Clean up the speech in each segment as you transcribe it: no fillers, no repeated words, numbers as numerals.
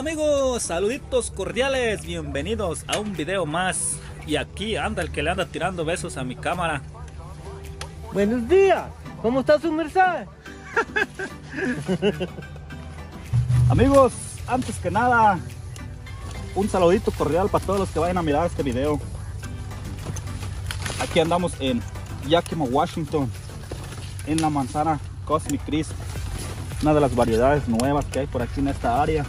amigos, saluditos cordiales, bienvenidos a un video más. Y aquí anda el que le anda tirando besos a mi cámara. Buenos días, ¿cómo está su merced? Amigos, antes que nada, un saludito cordial para todos los que vayan a mirar este video. Aquí andamos en Yakima, Washington, en la manzana Cosmic Crisp, una de las variedades nuevas que hay por aquí en esta área.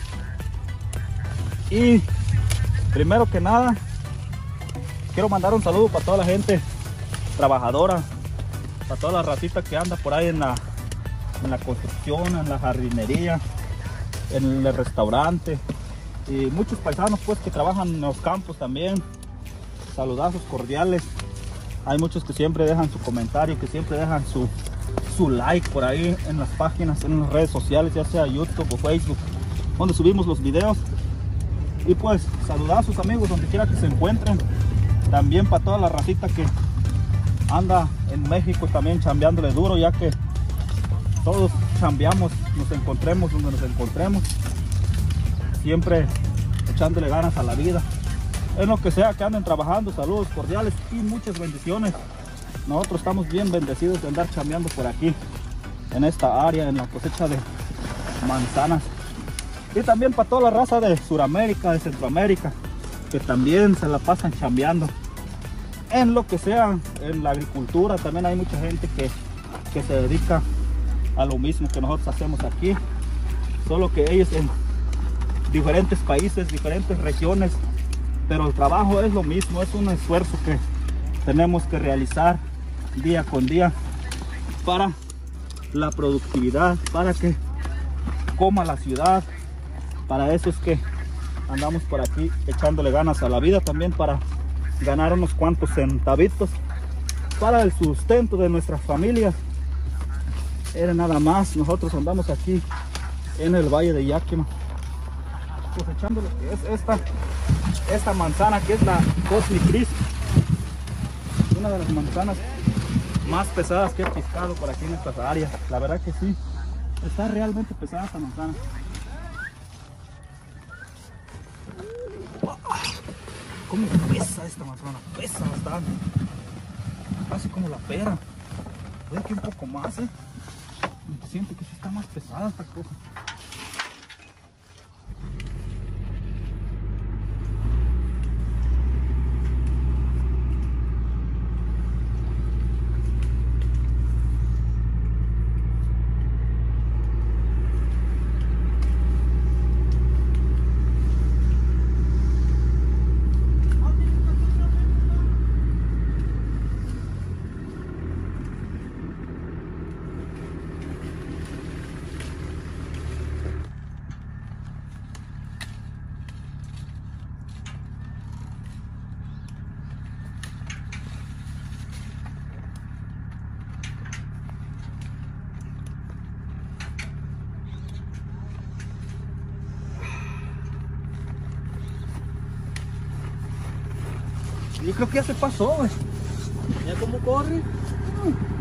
Y primero que nada, quiero mandar un saludo para toda la gente trabajadora, para toda la racita que anda por ahí en la construcción, en la jardinería, en el restaurante, y muchos paisanos pues que trabajan en los campos también. Saludazos cordiales. Hay muchos que siempre dejan su comentario, que siempre dejan su like por ahí en las páginas, en las redes sociales, ya sea YouTube o Facebook, donde subimos los videos. Y pues saludazos amigos donde quiera que se encuentren. También para toda la racita que anda en México también chambeándole duro, ya que todos chambeamos, nos encontremos donde nos encontremos, siempre echándole ganas a la vida. En lo que sea que anden trabajando, saludos cordiales y muchas bendiciones. Nosotros estamos bien bendecidos de andar chambeando por aquí, en esta área, en la cosecha de manzanas. Y también para toda la raza de Sudamérica, de Centroamérica, que también se la pasan chambeando. En lo que sea, en la agricultura, también hay mucha gente que se dedica a lo mismo que nosotros hacemos aquí. Solo que ellos en diferentes países, diferentes regiones, pero el trabajo es lo mismo, es un esfuerzo que tenemos que realizar día con día para la productividad, para que coma la ciudad. Para eso es que andamos por aquí echándole ganas a la vida, también para ganar unos cuantos centavitos para el sustento de nuestras familias. Era nada más, nosotros andamos aquí en el valle de Yakima cosechando lo que es esta manzana, que es la Cosmic Crisp, una de las manzanas más pesadas que he piscado por aquí en estas áreas. La verdad que sí, está realmente pesada esta manzana. ¿Cómo pesa esta manzana? Pesa bastante, casi como la pera. Puede que un poco más, siento que sí está más pesada esta cosa. Yo creo que ya se pasó, güey. ¿Ya cómo corre?